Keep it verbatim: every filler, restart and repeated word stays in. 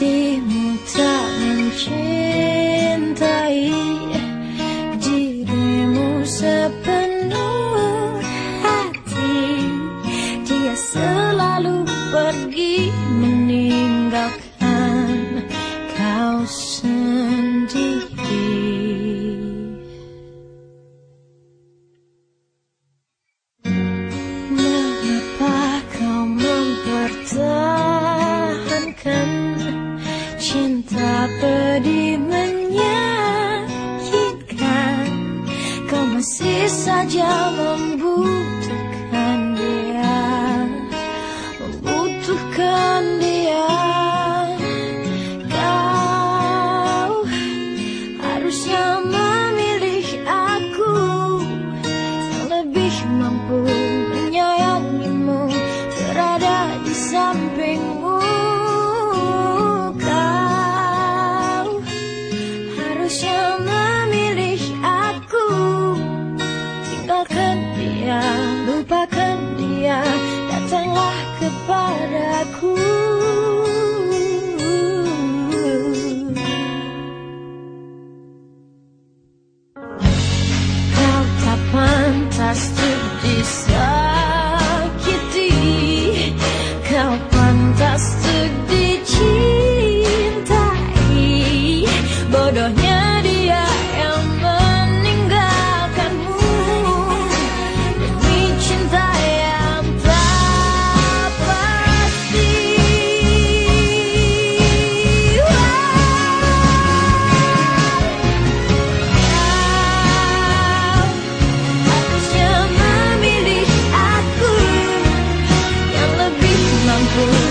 kekasihmu tak mencintai dirimu sepenuh hati. Dia selalu pergi meninggalkan kau sendiri. Mengapa kau mempertahankan cinta pedih menyakitkan? Kau masih saja membutuhkan dia, membutuhkan dia. Kau harusnya memilih aku yang lebih mampu menyayangimu, berada di sampingmu. Kau harusnya memilih aku, tinggalkan dia, lupakan dia, datanglah kepadaku. Kau tak pantas untuk disakiti, kau pantas untuk dicintai. Bodohnya dia yang meninggalkanmu demi cinta yang tak pasti. Kau harusnya memilih aku yang lebih mampu